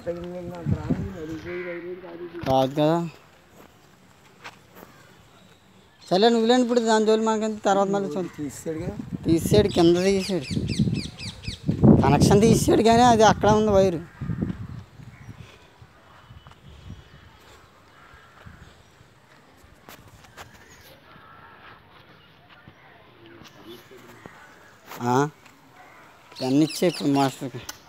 కాదు కదా. సరే నువ్వులేండి, ఇప్పుడు దాని జోలి మనకంత తర్వాత మళ్ళీ తీసాడు, కింద తీసాడు, కనెక్షన్ తీసాడు కానీ అది అక్కడ ఉంది వైరు. ఎన్ని ఇచ్చే ఇప్పుడు మాస్టర్కి.